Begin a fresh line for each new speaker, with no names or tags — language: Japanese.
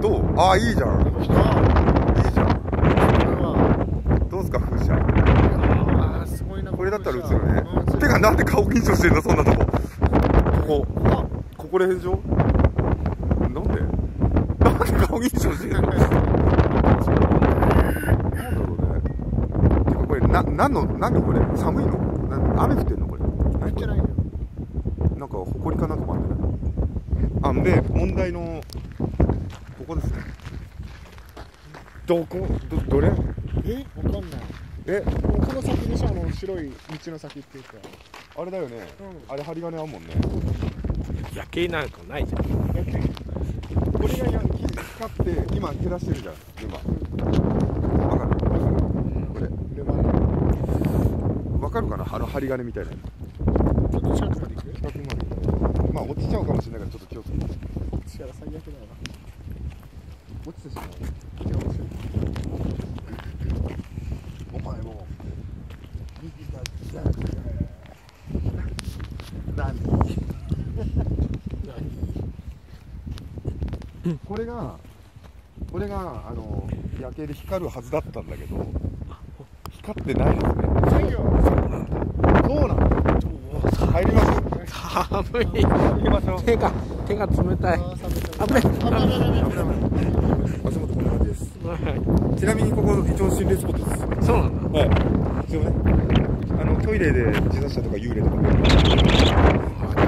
どう？ああ、いいじゃん。いいじゃん。どうすか、風車。
ああ、すごいな。
これだったら映るね。てか、なんで顔認証してんだ、そんなとこ。ここら辺でしょ。なんで顔認証してんの。なんだろうね。てか、これ、なんでこれ、寒いの？雨降ってんのこれ。
降ってないよ。
なんか、埃かなんかもあるんじゃない？で、問題の、ここですね。どれ？
わかんない。この先でしょ、白い道の先っていうか。
あれだよね。あれ、針金あんもんね。
夜景なんかないじゃん。
これが光って今照らしてるじゃん。今わかるこれわかるかな、針金みたいな。
ちょっと近くまで行く？
近くまで。まあ落ちちゃうかもしれないからちょっと気をつけて。
落ちたら最悪だよな。
落ちてしまう。お前も右が何これが夜景で光るはずだったんだけど光ってないですね。そうなの。入ります。
寒い。
行きましょう。
手が冷たい。危ない。
足元こんな感じです。ちなみにここ一応心霊スポットです。
そうなんだ。
はい。一応ね、トイレで自殺者とか幽霊とか。